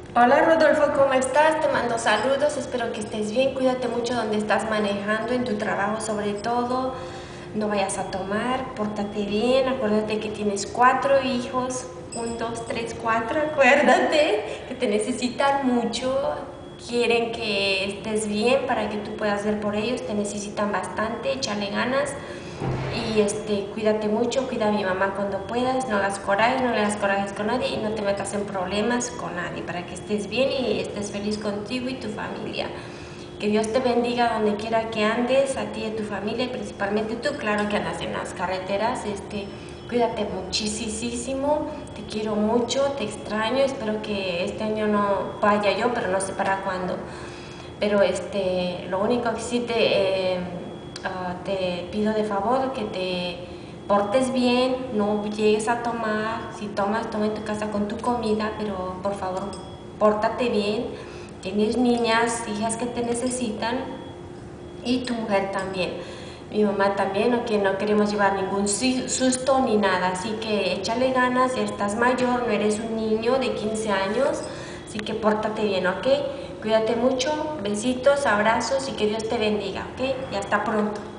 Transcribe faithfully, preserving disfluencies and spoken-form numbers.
Hola Rodolfo, ¿cómo estás? Te mando saludos, espero que estés bien, cuídate mucho donde estás manejando, en tu trabajo sobre todo, no vayas a tomar, pórtate bien, acuérdate que tienes cuatro hijos, un, dos, tres, cuatro, acuérdate que te necesitan mucho, quieren que estés bien para que tú puedas ver por ellos, te necesitan bastante, échale ganas. Y este, cuídate mucho, cuida a mi mamá cuando puedas, no hagas corajes, no le hagas corajes con nadie y no te metas en problemas con nadie para que estés bien y estés feliz contigo y tu familia. Que Dios te bendiga donde quiera que andes, a ti y a tu familia y principalmente tú, claro que andas en las carreteras, este, cuídate muchísimo, te quiero mucho, te extraño, espero que este año no vaya yo, pero no sé para cuándo. Pero este, lo único que sí te, eh, uh, te pido de favor que te portes bien, no llegues a tomar, si tomas, toma en tu casa con tu comida, pero por favor, pórtate bien, tienes niñas, hijas que te necesitan y tu mujer también. Mi mamá también, o que no queremos llevar ningún susto ni nada, así que échale ganas, ya estás mayor, no eres un niño de quince años, así que pórtate bien, ¿ok? Cuídate mucho, besitos, abrazos y que Dios te bendiga, ¿ok? Y hasta pronto.